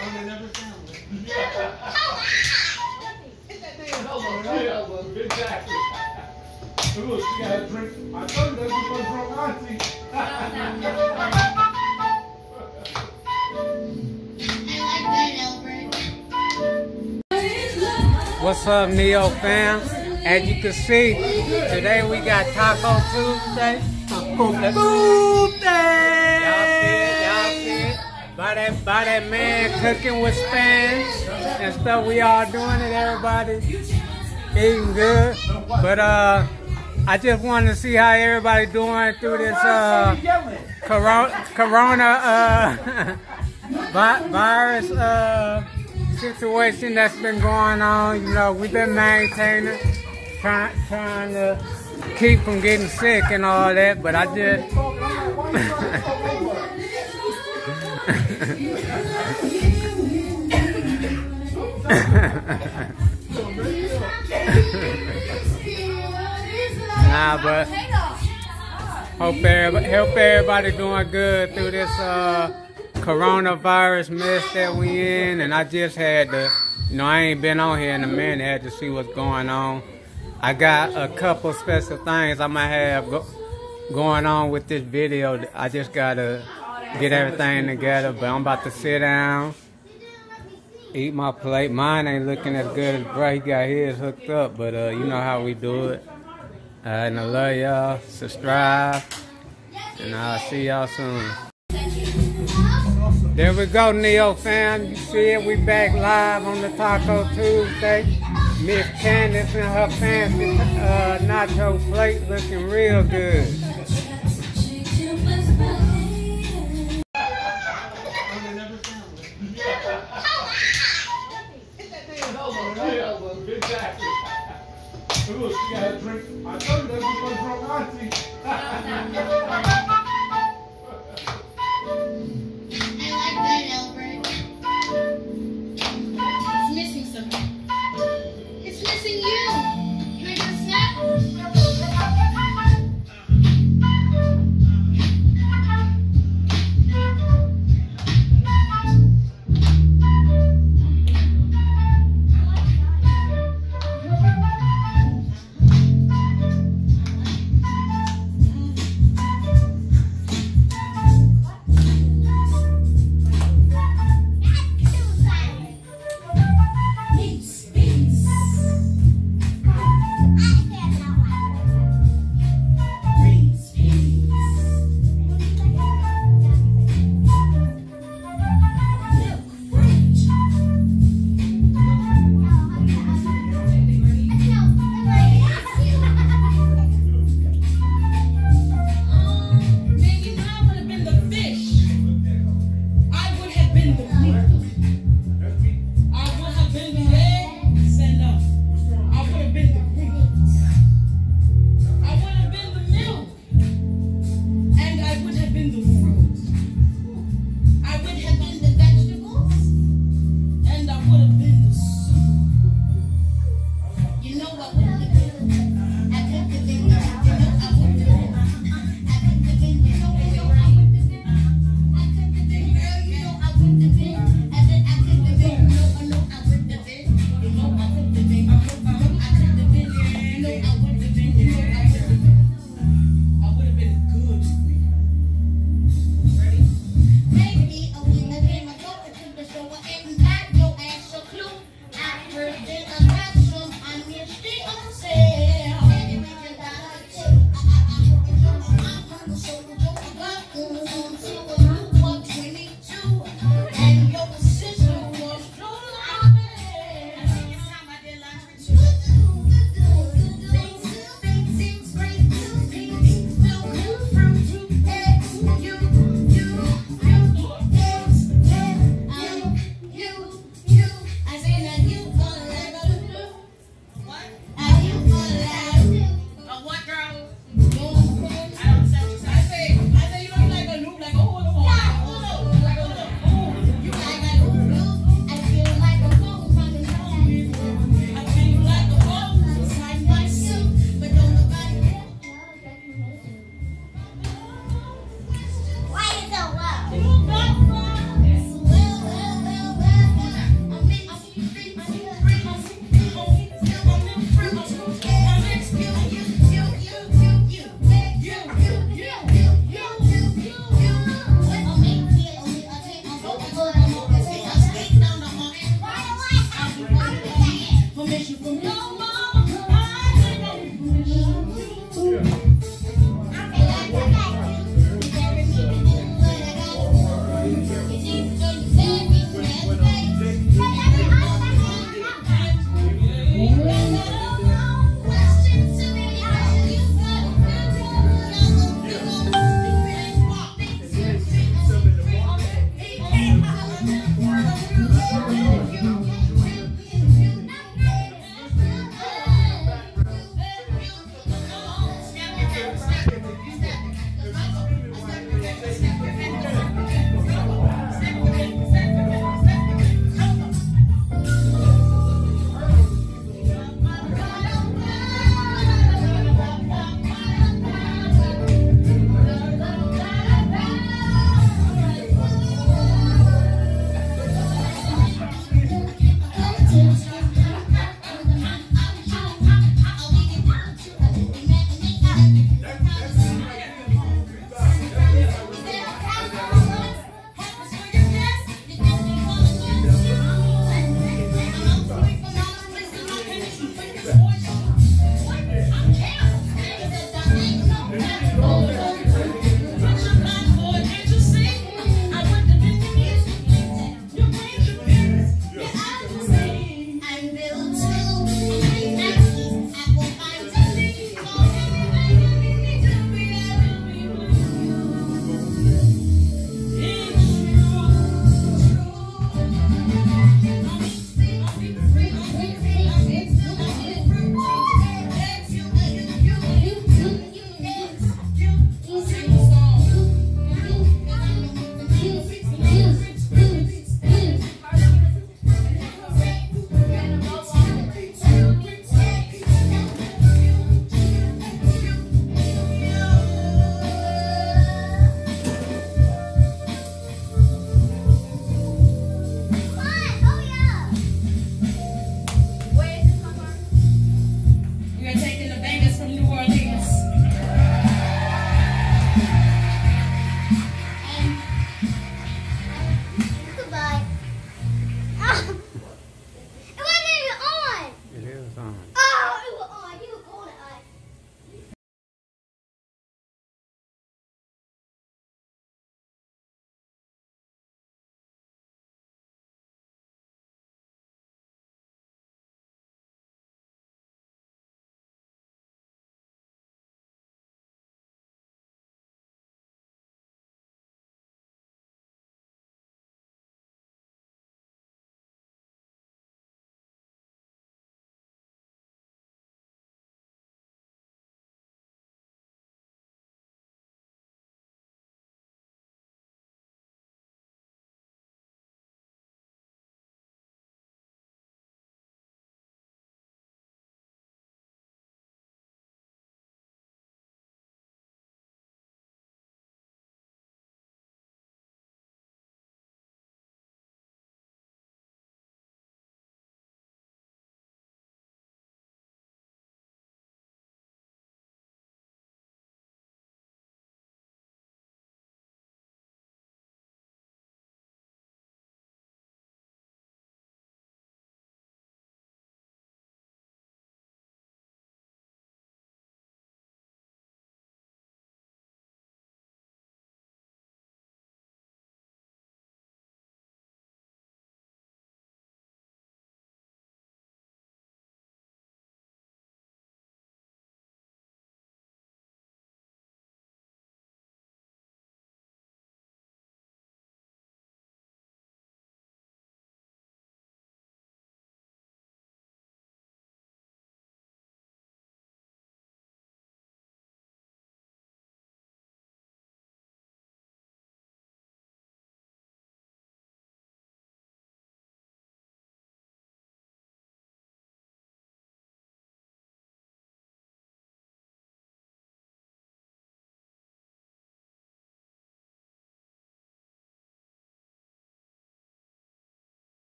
they never found it. Hit that damn elbow. Exactly. Look, she got a drink. I told you that's what drunk auntie. What's up, Neo fam? As you can see, today we got Taco Tuesday. Y'all see it. By that man cooking with spans and stuff. We all doing it, everybody eating good. But I just wanted to see how everybody doing through this corona virus situation that's been going on. You know, we've been maintaining, trying to keep from getting sick and all that, but I just nah, but hope everybody doing good through this coronavirus mess that we in. And I just had to, you know, I ain't been on here in a minute, had to see what's going on. I got a couple special things I might have going on with this video. I just gotta get everything together, but I'm about to sit down, eat my plate. Mine ain't looking as good as Bro. He got his hooked up, but you know how we do it. And I love y'all. Subscribe, and I'll see y'all soon. There we go, Neo fam. You see it, we back live on the Taco Tuesday. Miss Candace and her fancy nacho plate looking real good. Hit that damn elbow. Exactly. Look, she got a drink. I told you that's what drunk auntie.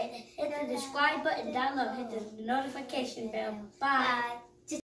button, hit the subscribe button down below, hit the notification bell. Bye.